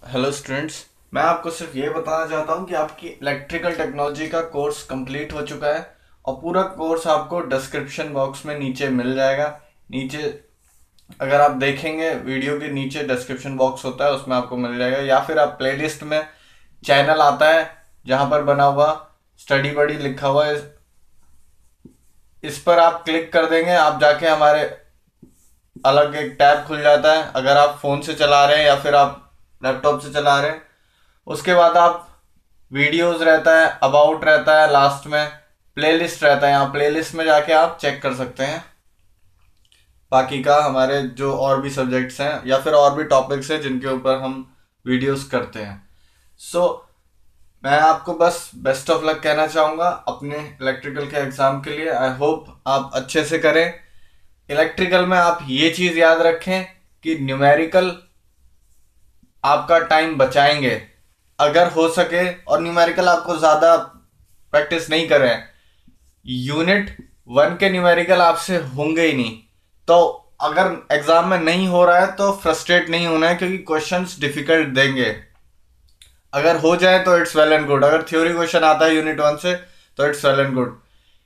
Hello students. मैं आपको सिर्फ ये बताना चाहता हूँ कि आपकी इलेक्ट्रिकल टेक्नोलॉजी का कोर्स कंप्लीट हो चुका है और पूरा कोर्स आपको डिस्क्रिप्शन बॉक्स में नीचे मिल जाएगा। नीचे अगर आप देखेंगे वीडियो के नीचे डिस्क्रिप्शन बॉक्स होता है, उसमें आपको मिल जाएगा, या फिर आप प्लेलिस्ट में चैनल आता है जहाँ पर बना हुआ स्टडी बडी लिखा हुआ है, इस पर आप क्लिक कर देंगे, आप जाके हमारे अलग एक टैब खुल जाता है। अगर आप फ़ोन से चला रहे हैं या फिर आप लैपटॉप से चला रहे हैं, उसके बाद आप वीडियोस रहता है, अबाउट रहता है, लास्ट में प्लेलिस्ट रहता है। यहाँ प्लेलिस्ट में जाके आप चेक कर सकते हैं बाकी का हमारे जो और भी सब्जेक्ट्स हैं या फिर और भी टॉपिक्स हैं जिनके ऊपर हम वीडियोस करते हैं। सो मैं आपको बस बेस्ट ऑफ लक कहना चाहूँगा अपने इलेक्ट्रिकल के एग्ज़ाम के लिए। आई होप आप अच्छे से करें। इलेक्ट्रिकल में आप ये चीज़ याद रखें कि न्यूमेरिकल आपका टाइम बचाएंगे अगर हो सके, और न्यूमेरिकल आपको ज़्यादा प्रैक्टिस नहीं करें। यूनिट 1 के न्यूमेरिकल आपसे होंगे ही नहीं, तो अगर एग्जाम में नहीं हो रहा है तो फ्रस्ट्रेट नहीं होना है, क्योंकि क्वेश्चंस डिफिकल्ट देंगे। अगर हो जाए तो इट्स वेल एंड गुड। अगर थ्योरी क्वेश्चन आता है यूनिट 1 से तो इट्स वेल एंड गुड,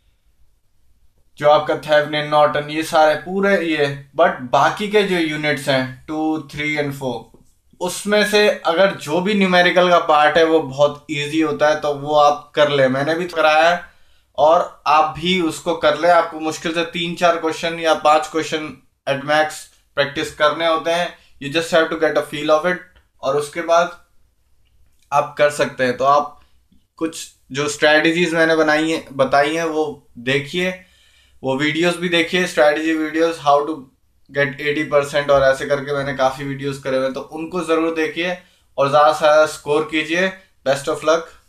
जो आपका थेवेनिन नॉर्टन ये सारे पूरे ये। बट बाकी के जो यूनिट्स हैं 2 3 एंड 4, उसमें से अगर जो भी न्यूमेरिकल का पार्ट है वो बहुत इजी होता है, तो वो आप कर ले। मैंने भी कराया है और आप भी उसको कर ले। आपको मुश्किल से 3 4 क्वेश्चन या 5 क्वेश्चन एट मैक्स प्रैक्टिस करने होते हैं। You just have to get a feel of it, और उसके बाद आप कर सकते हैं। तो आप कुछ जो स्ट्रेटजीज मैंने बताई हैं वो देखिए, वो वीडियोस भी देखिए, strategy videos, how to get 80%, और ऐसे करके मैंने काफ़ी वीडियोस करे हुए हैं, तो उनको ज़रूर देखिए और ज़्यादा से ज़्यादा स्कोर कीजिए। Best of luck.